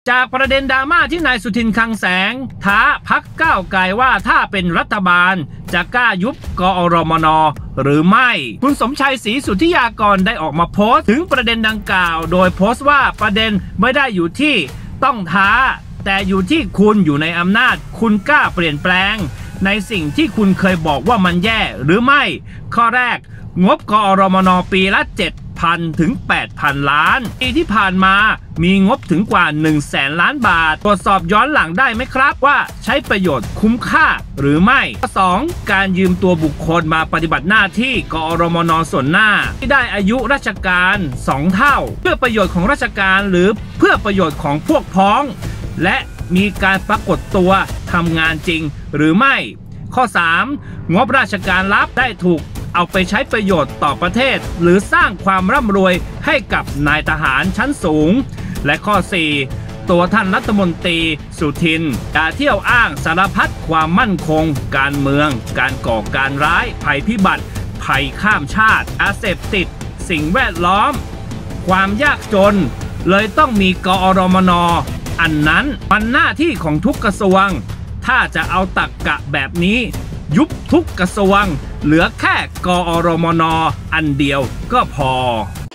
จากประเด็นดราม่าที่นายสุทินคลังแสงท้าพรรคก้าวไกลว่าถ้าเป็นรัฐบาลจะกล้ายุบกอรมน.หรือไม่คุณสมชัยศรีสุทธิยากรได้ออกมาโพสต์ถึงประเด็นดังกล่าวโดยโพสต์ว่าประเด็นไม่ได้อยู่ที่ต้องท้าแต่อยู่ที่คุณอยู่ในอำนาจคุณกล้าเปลี่ยนแปลงในสิ่งที่คุณเคยบอกว่ามันแย่หรือไม่ข้อแรกงบกอรมน.ปีละ7,000 ถึง 8,000 ล้านปีที่ผ่านมามีงบถึงกว่า 100,000 ล้านบาทตรวจสอบย้อนหลังได้ไหมครับว่าใช้ประโยชน์คุ้มค่าหรือไม่ข้อ2การยืมตัวบุคคลมาปฏิบัติหน้าที่กอรมน.ส่วนหน้าที่ได้อายุราชการ2เท่าเพื่อประโยชน์ของราชการหรือเพื่อประโยชน์ของพวกพ้องและมีการปรากฏตัวทำงานจริงหรือไม่ข้อ3งบราชการลับได้ถูกเอาไปใช้ประโยชน์ต่อประเทศหรือสร้างความร่ำรวยให้กับนายทหารชั้นสูงและข้อ4ตัวท่านรัฐมนตรีสุทินอย่าเที่ยวอ้างสารพัดความมั่นคงการเมืองการก่อการร้ายภัยพิบัติภัยข้ามชาติยาเสพติดสิ่งแวดล้อมความยากจนเลยต้องมีกอรมน.อันนั้นมันหน้าที่ของทุกกระทรวงถ้าจะเอาตรรกะแบบนี้ยุบทุกกระทรวงเหลือแค่กอรมน.อันเดียวก็พอ